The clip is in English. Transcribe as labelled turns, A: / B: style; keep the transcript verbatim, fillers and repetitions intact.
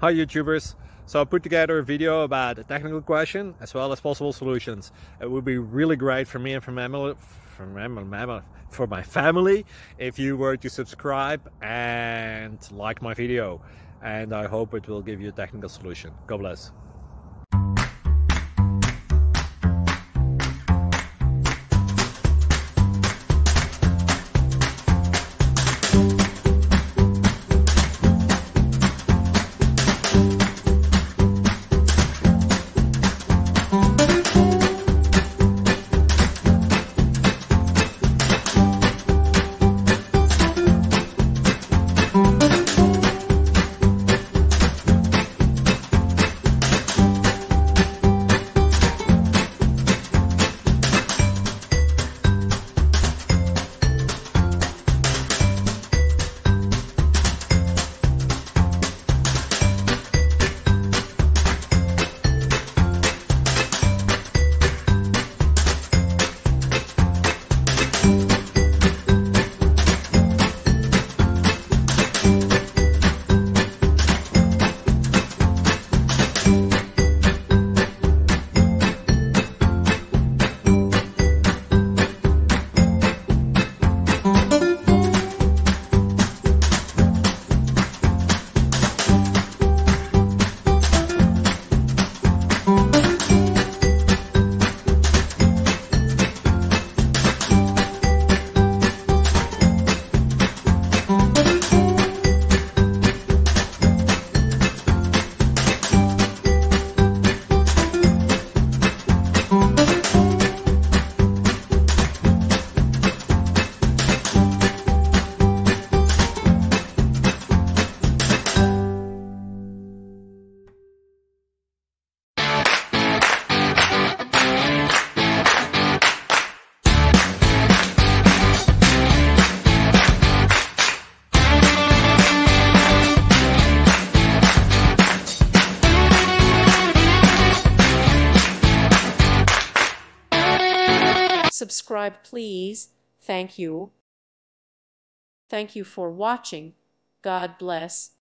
A: Hi YouTubers! So I put together a video about a technical question as well as possible solutions. It would be really great for me and for my family, for my, for my family if you were to subscribe and like my video. And I hope it will give you a technical solution. God bless.
B: Subscribe, please. Thank you. Thank you for watching. God bless.